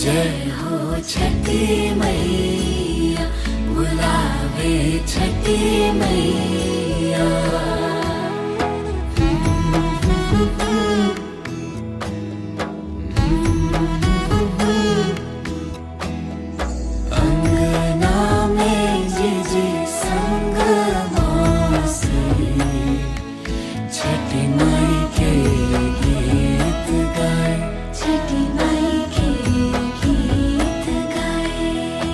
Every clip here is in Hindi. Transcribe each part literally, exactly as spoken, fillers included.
जय हो छठी मैया, बुलावे छठी मैया। अंगना में जिजी संग मौसी, छठी माई के गीत गाए, छठी माई के गीत गाए।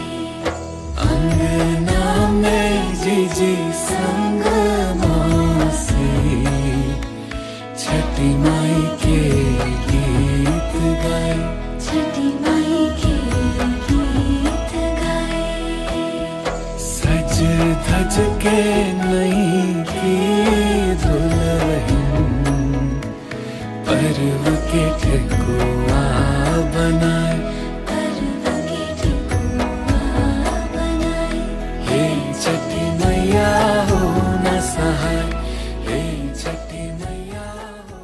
अंगना में जिजी संग मौसी, छठी माई के गीत गाए, छठी माई के गीत गाए। सज धज के नई की दुल्हन, पर्व के ठकुआ बनाए, पर्व के ठकुआ बनाए। हे छठी मैया हो न सहाय, हे छठी मैया हो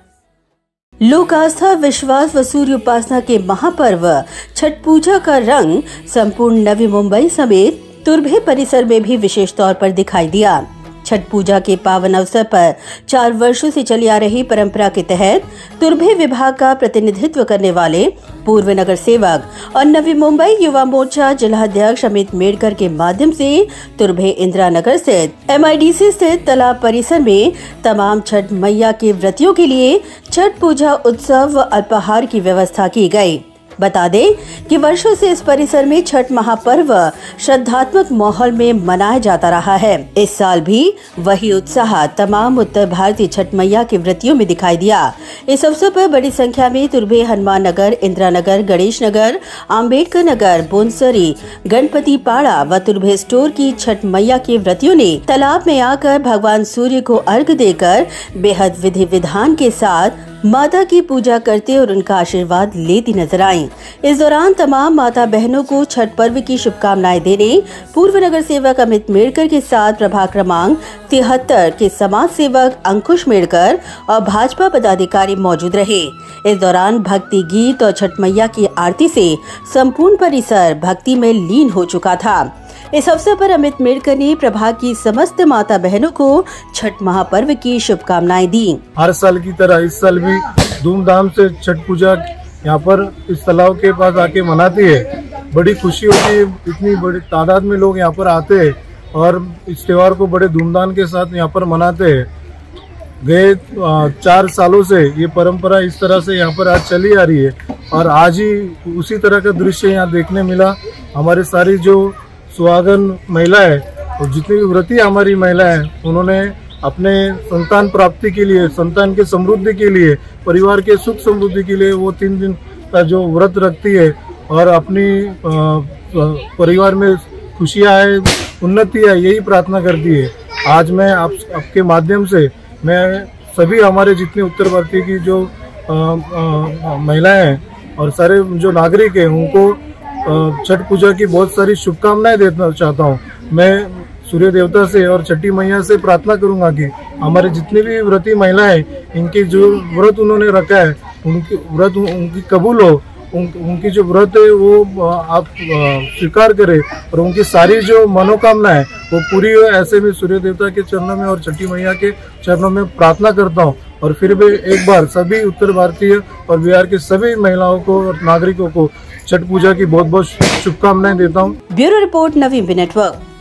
न। लोक आस्था, विश्वास व सूर्य उपासना के महापर्व छठ पूजा का रंग संपूर्ण नवी मुंबई समेत तुर्भे परिसर में भी विशेष तौर पर दिखाई दिया। छठ पूजा के पावन अवसर पर चार वर्षों से चली आ रही परंपरा के तहत तुर्भे विभाग का प्रतिनिधित्व करने वाले पूर्व नगर सेवक और नवी मुंबई युवा मोर्चा जिलाध्यक्ष अमित मेड़कर के माध्यम से तुर्भे इंदिरा नगर स्थित एम आई डी सी स्थित तालाब परिसर में तमाम छठ मैया के व्रतियों के लिए छठ पूजा उत्सव व अल्पाहार की व्यवस्था की गई। बता दें कि वर्षों से इस परिसर में छठ महापर्व श्रद्धात्मक माहौल में मनाया जाता रहा है। इस साल भी वही उत्साह तमाम उत्तर भारतीय छठ मैया के व्रतियों में दिखाई दिया। इस अवसर पर बड़ी संख्या में तुर्भे, हनुमान नगर, इंदिरा नगर, गणेश नगर, आम्बेडकर नगर, बोनसरी, गणपति पाड़ा व तुर्भे स्टोर की छठ मैया के व्रतियों ने तालाब में आकर भगवान सूर्य को अर्घ देकर बेहद विधि विधान के साथ माता की पूजा करते और उनका आशीर्वाद लेती नजर आईं। इस दौरान तमाम माता बहनों को छठ पर्व की शुभकामनाएं देने पूर्व नगर सेवक अमित मेड़कर के साथ प्रभाग क्रमांक तिहत्तर के समाज सेवक अंकुश मेड़कर और भाजपा पदाधिकारी मौजूद रहे। इस दौरान भक्ति गीत और छठ मैया की आरती से संपूर्ण परिसर भक्ति में लीन हो चुका था। इस अवसर पर अमित मेड़कर ने प्रभाग की समस्त माता बहनों को छठ महापर्व की शुभकामनाएं दी। हर साल की तरह इस साल भी धूमधाम से छठ पूजा यहाँ पर इस तालाब के पास आके मनाती है। बड़ी खुशी होती है, इतनी बड़ी तादाद में लोग यहाँ पर आते हैं और इस त्योहार को बड़े धूमधाम के साथ यहाँ पर मनाते हैं। गए चार सालों से ये परंपरा इस तरह से यहाँ पर आज चली आ रही है और आज ही उसी तरह का दृश्य यहाँ देखने मिला। हमारे सारी जो सुहागन महिलाएं और जितनी भी व्रती हमारी महिलाएं, उन्होंने अपने संतान प्राप्ति के लिए, संतान के समृद्धि के लिए, परिवार के सुख समृद्धि के लिए वो तीन दिन का जो व्रत रखती है और अपनी परिवार में खुशियाँ है, उन्नति है, यही प्रार्थना करती है। आज मैं आप आपके माध्यम से मैं सभी हमारे जितने उत्तर भारतीय की जो महिलाएं हैं और सारे जो नागरिक हैं उनको छठ पूजा की बहुत सारी शुभकामनाएं देना चाहता हूँ। मैं सूर्य देवता से और छठी मैया से प्रार्थना करूंगा कि हमारे जितनी भी व्रती महिलाएं, इनकी जो व्रत उन्होंने रखा है उनकी व्रत उनकी कबूल हो, उन, उनकी जो व्रत है वो आप स्वीकार करें और उनकी सारी जो मनोकामना है वो पूरी हो। ऐसे में सूर्य देवता के चरणों में और छठी मैया के चरणों में प्रार्थना करता हूँ और फिर भी एक बार सभी उत्तर भारतीय और बिहार के सभी महिलाओं को और नागरिकों को छठ पूजा की बहुत बहुत शुभकामनाएं देता हूँ। Bureau report, Navi network.